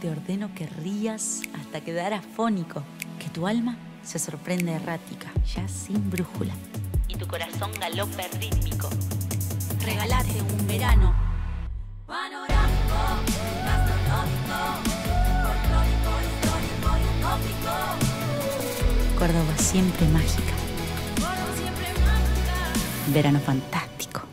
te ordeno que rías hasta quedar afónico, que tu alma se sorprende errática, ya sin brújula, y tu corazón galope rítmico. Regálate un verano panorámico, gastronómico, folclórico, histórico y utópico. Córdoba siempre mágica. Córdoba siempre mágica. Verano fantástico.